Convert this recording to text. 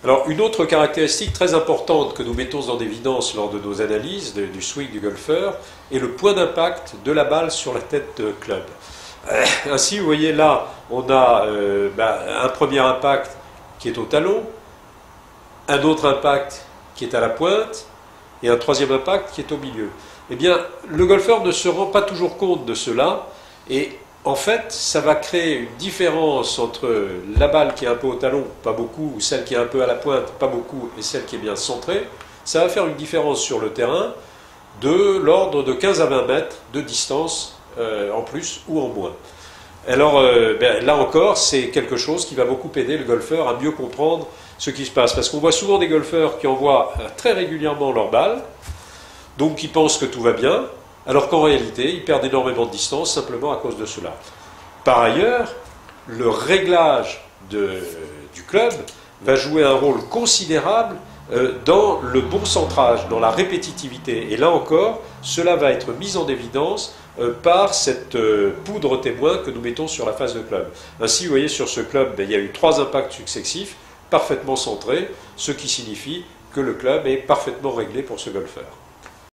Alors, une autre caractéristique très importante que nous mettons en évidence lors de nos analyses du swing du golfeur est le point d'impact de la balle sur la tête de club. Ainsi, vous voyez là, on a un premier impact qui est au talon, un autre impact qui est à la pointe, et un troisième impact qui est au milieu. Eh bien, le golfeur ne se rend pas toujours compte de cela, et en fait, ça va créer une différence entre la balle qui est un peu au talon, pas beaucoup, ou celle qui est un peu à la pointe, pas beaucoup, et celle qui est bien centrée. Ça va faire une différence sur le terrain de l'ordre de 15 à 20 mètres de distance en plus ou en moins. Alors là encore, c'est quelque chose qui va beaucoup aider le golfeur à mieux comprendre ce qui se passe. Parce qu'on voit souvent des golfeurs qui envoient très régulièrement leur balle, donc ils pensent que tout va bien, alors qu'en réalité, ils perdent énormément de distance simplement à cause de cela. Par ailleurs, le réglage du club va jouer un rôle considérable dans le bon centrage, dans la répétitivité. Et là encore, cela va être mis en évidence par cette poudre témoin que nous mettons sur la face de club. Ainsi, vous voyez, sur ce club, il y a eu 3 impacts successifs, parfaitement centrés, ce qui signifie que le club est parfaitement réglé pour ce golfeur.